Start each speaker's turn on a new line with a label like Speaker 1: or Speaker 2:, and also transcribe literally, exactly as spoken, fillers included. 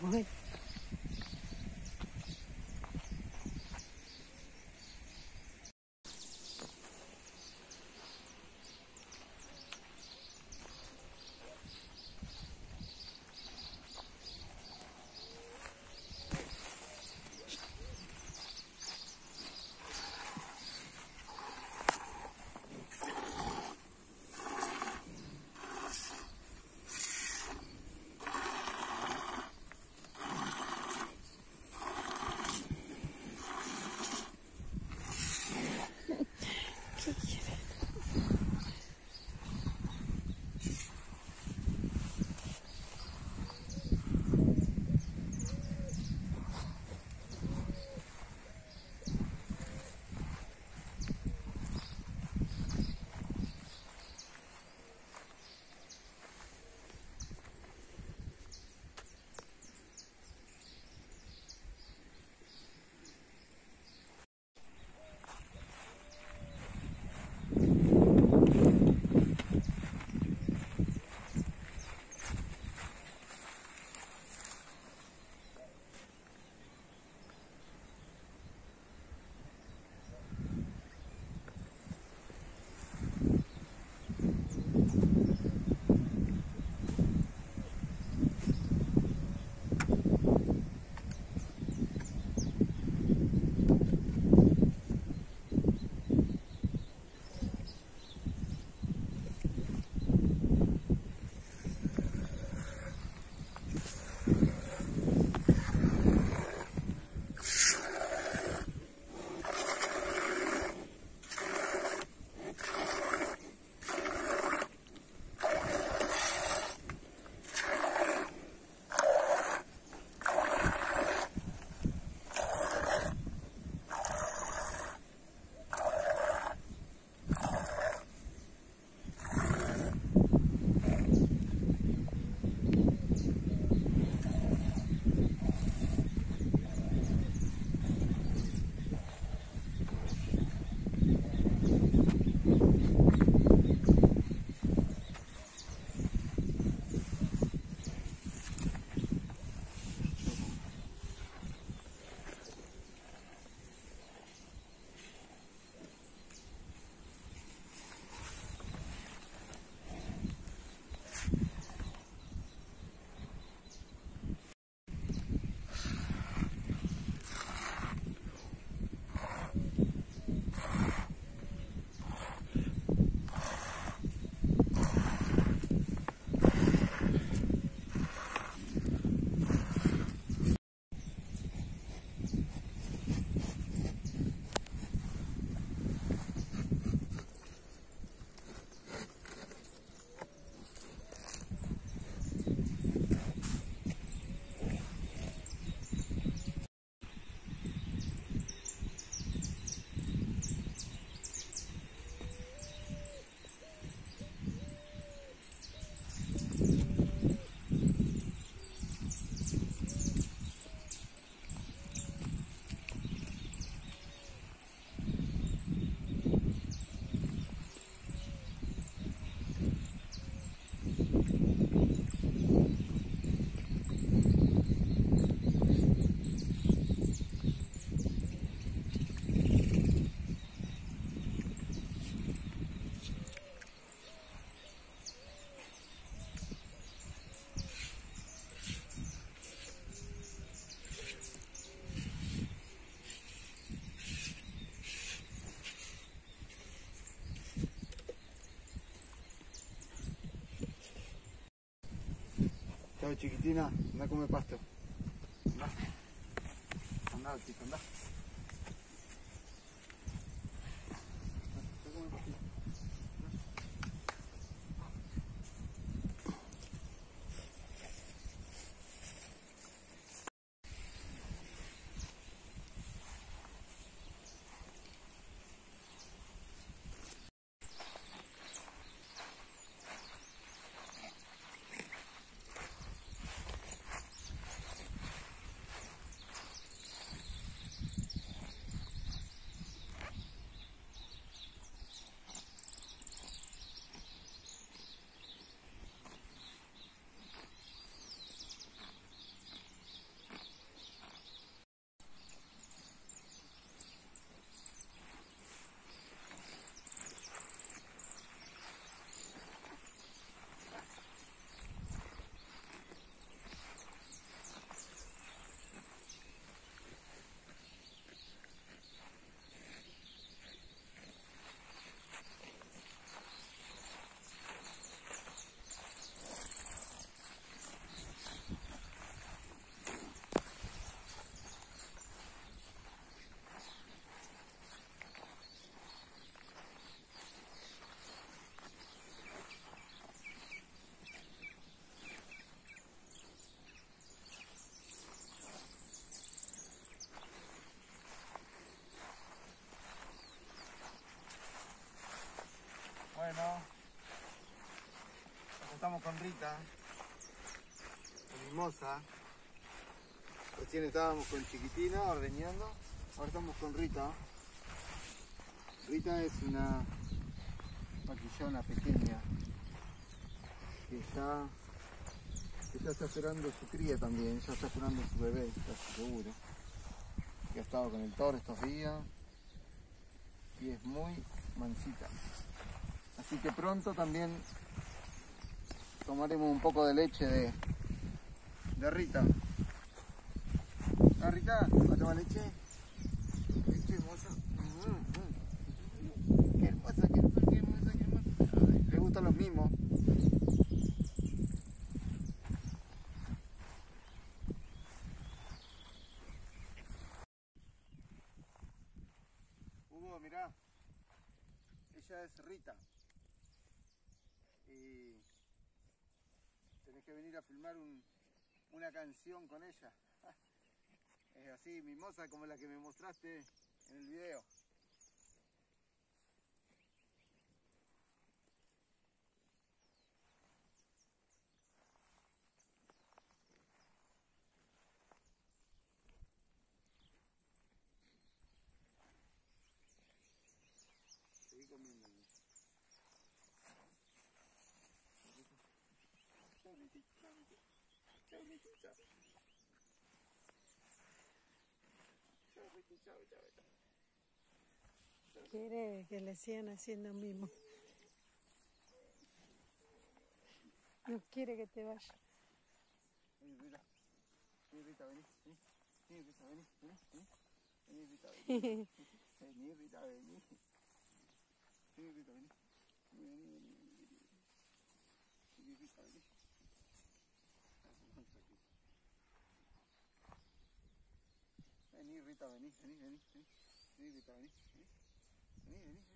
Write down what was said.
Speaker 1: Uy.
Speaker 2: Chao chiquitina, anda a comer pasto. Anda, anda, chico, anda. Rita, la mimosa. Recién estábamos con Chiquitina ordeñando, ahora estamos con Rita. Rita es una vaquillona pequeña que está, que ya está esperando su cría también, ya está esperando su bebé, casi seguro. Que ha estado con el toro estos días y es muy mansita. Así que pronto también tomaremos un poco de leche de, de Rita. ¿Ah, Rita? ¿Va a tomar leche? Leche hermosa. Mm, mm. Qué hermosa, qué hermosa, qué hermosa, qué hermosa. Ay, le gustan los mimos. Hugo, mirá. Ella es Rita. Y tenés que venir a filmar un, una canción con ella. Es así, mimosa como la que me mostraste en el video. Seguí comiendo. Chau, Riti, chau, Riti. Chau, Riti, chau. Chau, Riti, chau, chau, chau.
Speaker 1: Quiere que le sigan haciendo mimo. No quiere que te vaya.
Speaker 2: Vení, Rita. Vení, Rita, vení. Vení, vení Rita, vení. Vení, vení. Vení, Rita, vení. Vení, Rita, vení. Vení, Rita, vení. Vení, vení, vení, vení. Vení, Rita, vení. Vení, Rita, vení, vení, vení. Vení, Rita, vení. Vení, vení, vení.